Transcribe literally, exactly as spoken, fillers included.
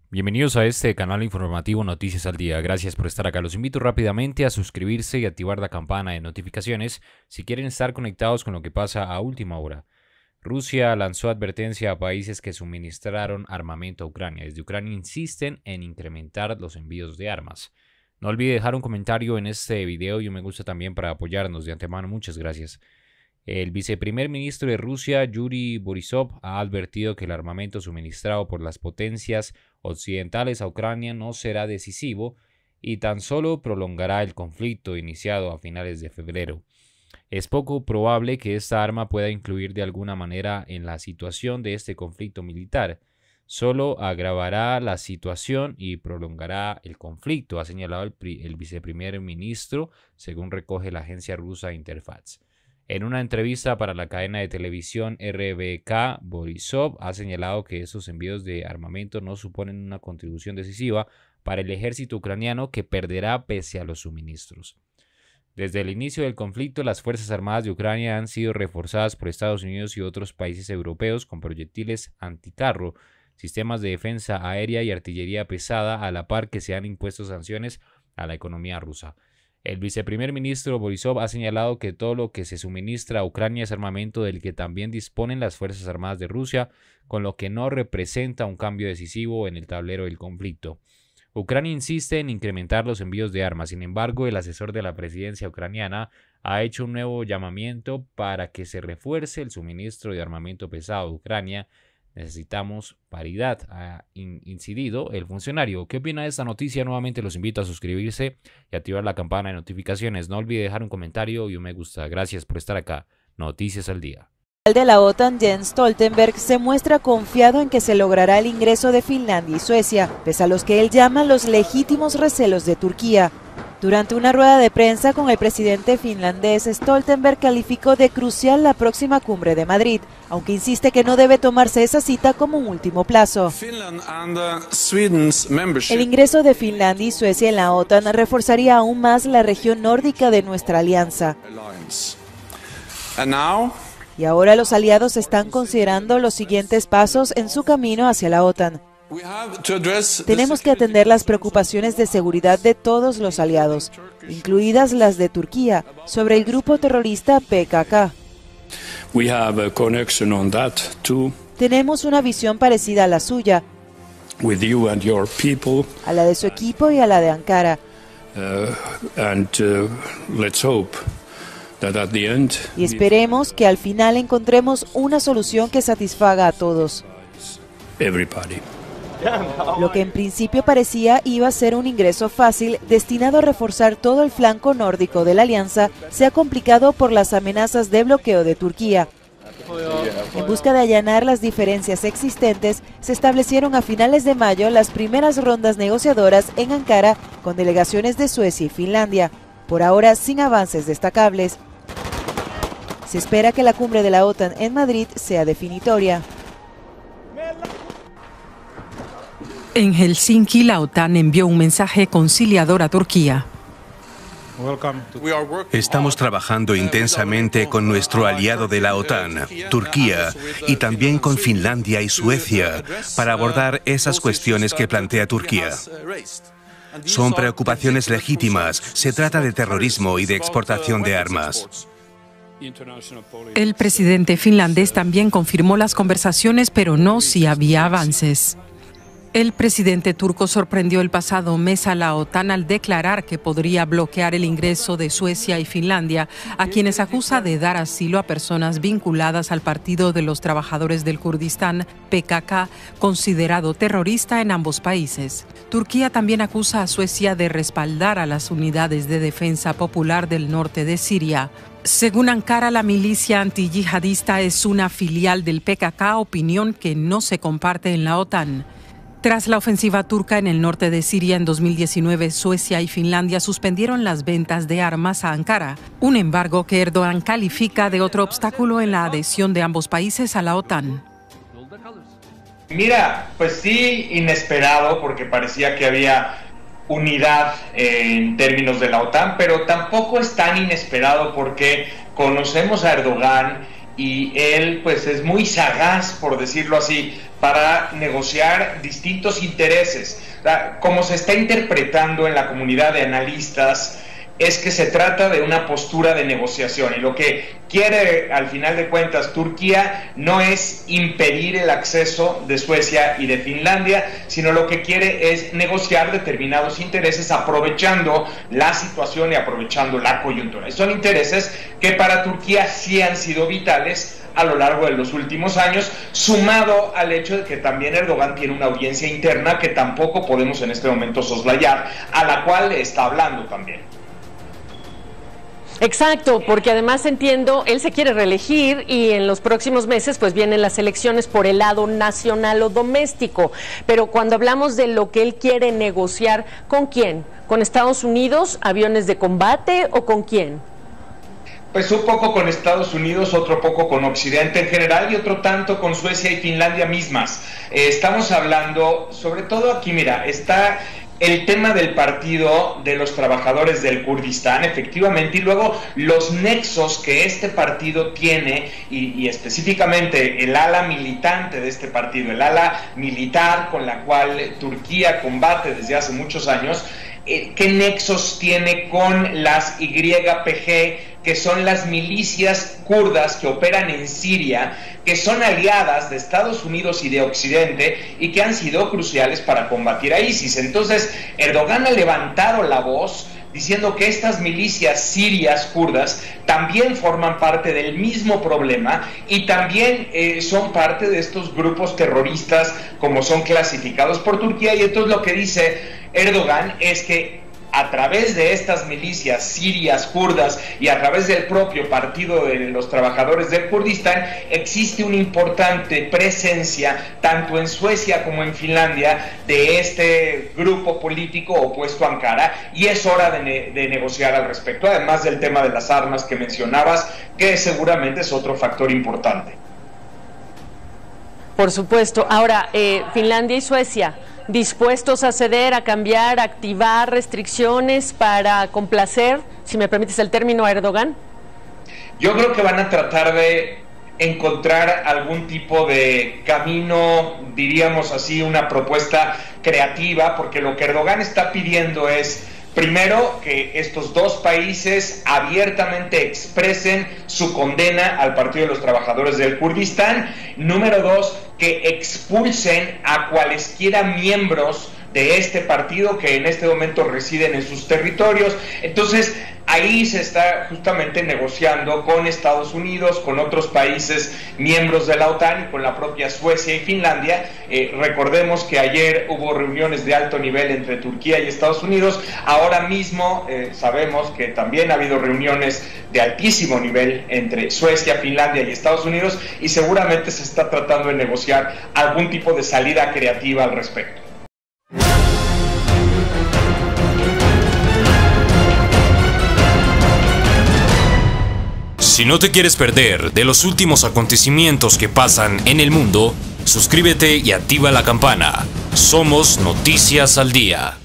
Bienvenidos a este canal informativo Noticias al Día. Gracias por estar acá. Los invito rápidamente a suscribirse y activar la campana de notificaciones si quieren estar conectados con lo que pasa a última hora. Rusia lanzó advertencia a países que suministraron armamento a Ucrania. Desde Ucrania insisten en incrementar los envíos de armas. No olvide dejar un comentario en este video y un me gusta también para apoyarnos de antemano. Muchas gracias. El viceprimer ministro de Rusia, Yuri Borisov, ha advertido que el armamento suministrado por las potencias occidentales a Ucrania no será decisivo y tan solo prolongará el conflicto iniciado a finales de febrero. Es poco probable que esta arma pueda influir de alguna manera en la situación de este conflicto militar. Solo agravará la situación y prolongará el conflicto, ha señalado el, el viceprimer ministro, según recoge la agencia rusa Interfax. En una entrevista para la cadena de televisión R B K, Borisov ha señalado que esos envíos de armamento no suponen una contribución decisiva para el ejército ucraniano, que perderá pese a los suministros. Desde el inicio del conflicto, las Fuerzas Armadas de Ucrania han sido reforzadas por Estados Unidos y otros países europeos con proyectiles anticarro, sistemas de defensa aérea y artillería pesada, a la par que se han impuesto sanciones a la economía rusa. El viceprimer ministro Borisov ha señalado que todo lo que se suministra a Ucrania es armamento del que también disponen las Fuerzas Armadas de Rusia, con lo que no representa un cambio decisivo en el tablero del conflicto. Ucrania insiste en incrementar los envíos de armas. Sin embargo, el asesor de la presidencia ucraniana ha hecho un nuevo llamamiento para que se refuerce el suministro de armamento pesado a Ucrania. Necesitamos paridad, ha incidido el funcionario. ¿Qué opina de esta noticia? Nuevamente los invito a suscribirse y activar la campana de notificaciones. No olvide dejar un comentario y un me gusta. Gracias por estar acá. Noticias al Día. El de la OTAN, Jens Stoltenberg, se muestra confiado en que se logrará el ingreso de Finlandia y Suecia, pese a los que él llama los legítimos recelos de Turquía. Durante una rueda de prensa con el presidente finlandés, Stoltenberg calificó de crucial la próxima cumbre de Madrid, aunque insiste que no debe tomarse esa cita como un último plazo. El ingreso de Finlandia y Suecia en la OTAN reforzaría aún más la región nórdica de nuestra alianza. Y ahora los aliados están considerando los siguientes pasos en su camino hacia la OTAN. Tenemos que atender las preocupaciones de seguridad de todos los aliados, incluidas las de Turquía, sobre el grupo terrorista P K K. Tenemos una visión parecida a la suya, a la de su equipo y a la de Ankara. Y esperemos que al final encontremos una solución que satisfaga a todos. Lo que en principio parecía iba a ser un ingreso fácil, destinado a reforzar todo el flanco nórdico de la alianza, se ha complicado por las amenazas de bloqueo de Turquía. En busca de allanar las diferencias existentes, se establecieron a finales de mayo las primeras rondas negociadoras en Ankara con delegaciones de Suecia y Finlandia, por ahora sin avances destacables. Se espera que la cumbre de la OTAN en Madrid sea definitoria. En Helsinki, la OTAN envió un mensaje conciliador a Turquía. Estamos trabajando intensamente con nuestro aliado de la OTAN, Turquía, y también con Finlandia y Suecia, para abordar esas cuestiones que plantea Turquía. Son preocupaciones legítimas. Se trata de terrorismo y de exportación de armas. El presidente finlandés también confirmó las conversaciones, pero no si había avances. El presidente turco sorprendió el pasado mes a la OTAN al declarar que podría bloquear el ingreso de Suecia y Finlandia, a quienes acusa de dar asilo a personas vinculadas al Partido de los Trabajadores del Kurdistán, P K K, considerado terrorista en ambos países. Turquía también acusa a Suecia de respaldar a las unidades de defensa popular del norte de Siria. Según Ankara, la milicia antiyihadista es una filial del P K K, opinión que no se comparte en la OTAN. Tras la ofensiva turca en el norte de Siria en dos mil diecinueve, Suecia y Finlandia suspendieron las ventas de armas a Ankara, un embargo que Erdogan califica de otro obstáculo en la adhesión de ambos países a la OTAN. Mira, pues sí, inesperado, porque parecía que había unidad en términos de la OTAN, pero tampoco es tan inesperado porque conocemos a Erdogan y él pues es muy sagaz, por decirlo así, para negociar distintos intereses. O sea, como se está interpretando en la comunidad de analistas, es que se trata de una postura de negociación, y lo que quiere al final de cuentas Turquía no es impedir el acceso de Suecia y de Finlandia, sino lo que quiere es negociar determinados intereses aprovechando la situación y aprovechando la coyuntura. Y son intereses que para Turquía sí han sido vitales a lo largo de los últimos años, sumado al hecho de que también Erdogan tiene una audiencia interna que tampoco podemos en este momento soslayar, a la cual le está hablando también. Exacto, porque además entiendo, él se quiere reelegir y en los próximos meses pues vienen las elecciones por el lado nacional o doméstico, pero cuando hablamos de lo que él quiere negociar, ¿con quién? ¿Con Estados Unidos, aviones de combate o con quién? Pues un poco con Estados Unidos, otro poco con Occidente en general y otro tanto con Suecia y Finlandia mismas. Eh, estamos hablando, sobre todo aquí, mira, está el tema del Partido de los Trabajadores del Kurdistán, efectivamente, y luego los nexos que este partido tiene, y, y específicamente el ala militante de este partido, el ala militar con la cual Turquía combate desde hace muchos años, eh, ¿qué nexos tiene con las Y P G, que son las milicias kurdas que operan en Siria, que son aliadas de Estados Unidos y de Occidente y que han sido cruciales para combatir a ISIS? Entonces, Erdogan ha levantado la voz diciendo que estas milicias sirias kurdas también forman parte del mismo problema y también eh, son parte de estos grupos terroristas como son clasificados por Turquía. Y entonces lo que dice Erdogan es que a través de estas milicias sirias kurdas y a través del propio Partido de los Trabajadores del Kurdistán existe una importante presencia tanto en Suecia como en Finlandia de este grupo político opuesto a Ankara, y es hora de, ne de negociar al respecto, además del tema de las armas que mencionabas, que seguramente es otro factor importante. Por supuesto. Ahora, eh, Finlandia y Suecia, ¿dispuestos a ceder, a cambiar, a activar restricciones para complacer, si me permites el término, a Erdogan? Yo creo que van a tratar de encontrar algún tipo de camino, diríamos así, una propuesta creativa, porque lo que Erdogan está pidiendo es, primero, que estos dos países abiertamente expresen su condena al Partido de los Trabajadores del Kurdistán. Número dos, que expulsen a cualesquiera miembros de este partido que en este momento residen en sus territorios. Entonces, ahí se está justamente negociando con Estados Unidos, con otros países miembros de la OTAN y con la propia Suecia y Finlandia. Eh, recordemos que ayer hubo reuniones de alto nivel entre Turquía y Estados Unidos. Ahora mismo eh, sabemos que también ha habido reuniones de altísimo nivel entre Suecia, Finlandia y Estados Unidos, y seguramente se está tratando de negociar algún tipo de salida creativa al respecto. Si no te quieres perder de los últimos acontecimientos que pasan en el mundo, suscríbete y activa la campana. Somos Noticias al Día.